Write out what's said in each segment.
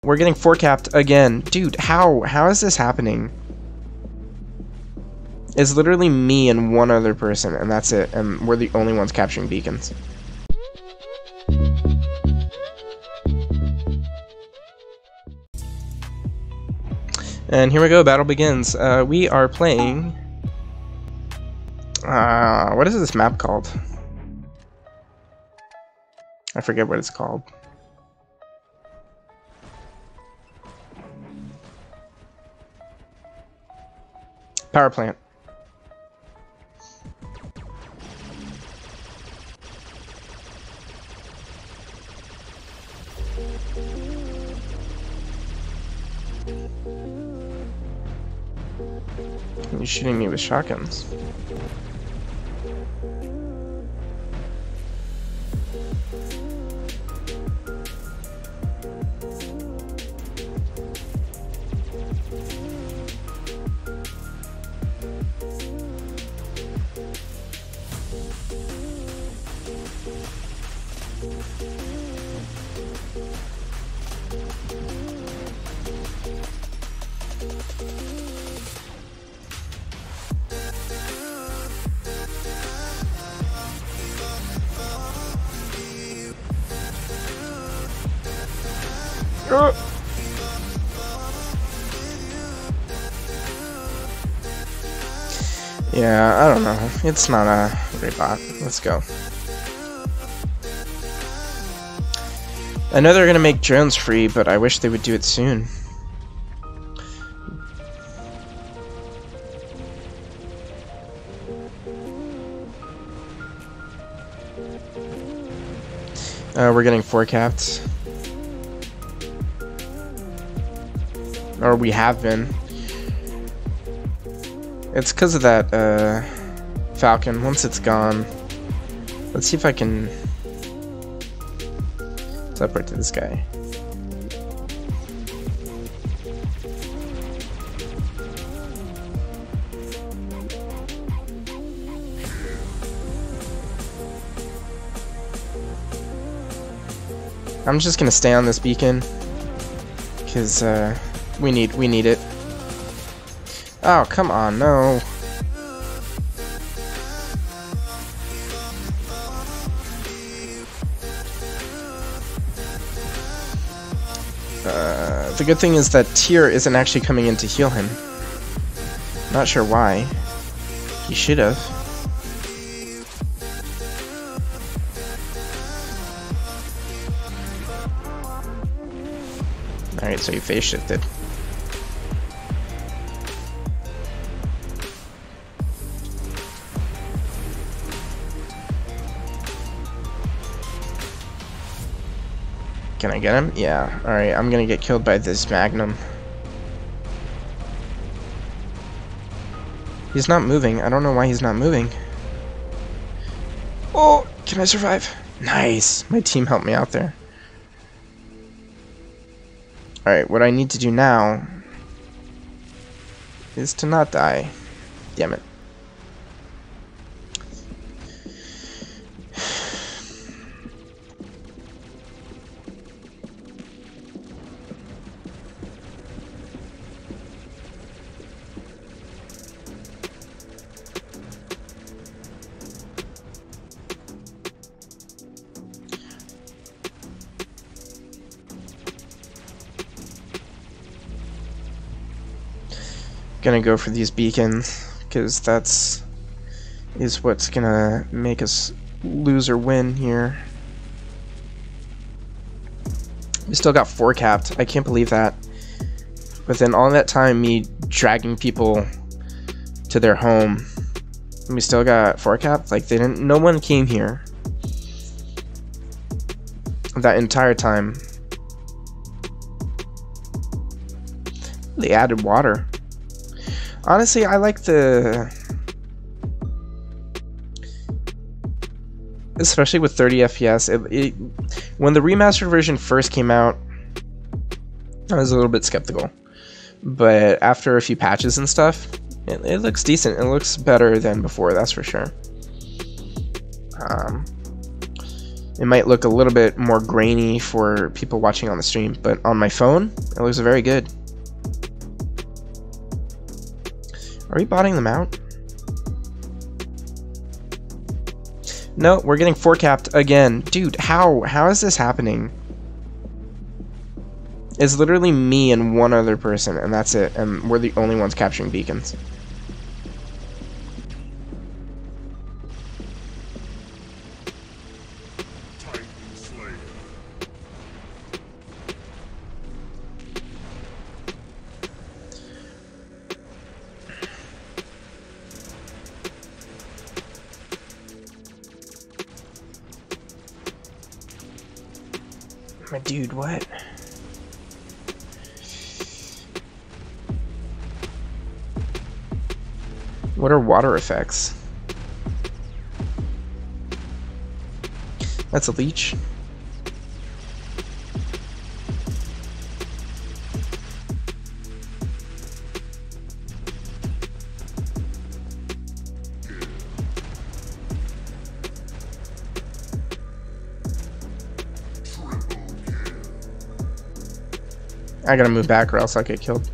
We're getting four-capped again. Dude, how is this happening? It's literally me and one other person, and that's it. And we're the only ones capturing beacons. And here we go, battle begins. We are playing... what is this map called? I forget what it's called. Power plant. He's shooting me with shotguns. Yeah, I don't know. It's not a great bot. Let's go. I know they're gonna make drones free, but I wish they would do it soon. We're getting four-capped. Or we have been. It's because of that Falcon. Once it's gone, let's see if I can teleport to this guy. I'm just gonna stay on this beacon because we need it. Oh, come on, no. The good thing is that Tyr isn't actually coming in to heal him. Not sure why. He should have. Alright, so he phase shifted. Can I get him? Yeah. Alright, I'm gonna get killed by this Magnum. He's not moving. I don't know why he's not moving. Oh! Can I survive? Nice! My team helped me out there. Alright, what I need to do now is to not die. Damn it. Gonna go for these beacons because that's what's gonna make us lose or win here. We still got four-capped. I can't believe that. Within all that time, me dragging people to their home, and we still got four-capped. Like they didn't. No one came here that entire time. They added water. Honestly, I like the... Especially with 30 FPS. When the remastered version first came out, I was a little bit skeptical. But after a few patches and stuff, it looks decent. It looks better than before, that's for sure. It might look a little bit more grainy for people watching on the stream, but on my phone, it looks very good. Are we botting them out? No, we're getting 4-capped again. Dude, how is this happening? It's literally me and one other person, and that's it, and we're the only ones capturing beacons. My dude, what? What are water effects? That's a leech. I gotta move back or else I'll get killed.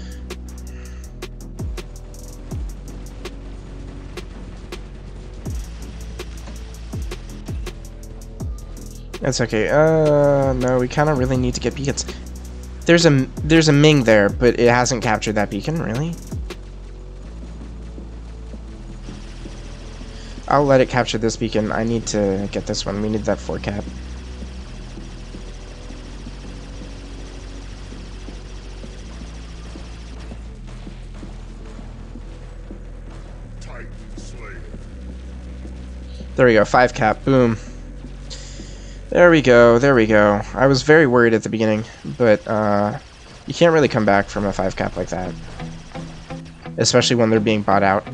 That's okay. No, we kind of really need to get beacons. There's a Ming there, but it hasn't captured that beacon, really? I'll let it capture this beacon. I need to get this one. We need that 4-cap. There we go, 5-cap, boom. There we go, there we go. I was very worried at the beginning, but you can't really come back from a 5-cap like that. Especially when they're being bought out.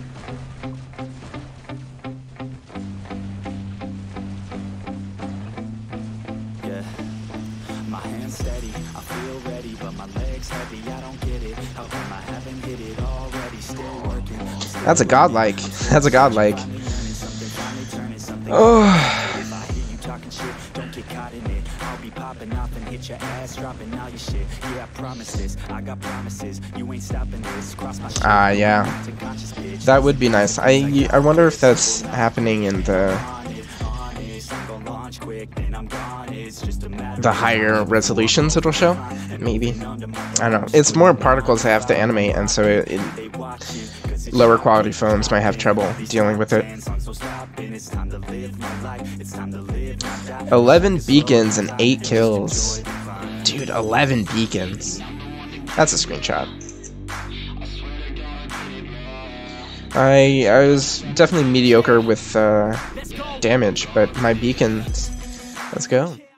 Yeah. My hands steady, I feel ready, but my legs heavy, I don't get it. How come I haven't hit it already? Still working. That's a godlike. That's a godlike. Oh. If I hear you talking shit, don't get caught in it. I'll be popping off and hit your ass, dropping all your shit. Yeah, I promise this. I got promises. You ain't stopping this. Cross my shit. Yeah. That would be nice. I wonder if that's happening in the higher resolutions it'll show. Maybe. I don't know. It's more particles I have to animate, and so lower quality phones might have trouble dealing with it. 11 beacons and 8 kills. Dude, 11 beacons. That's a screenshot. I was definitely mediocre with damage, but my beacons... Let's go.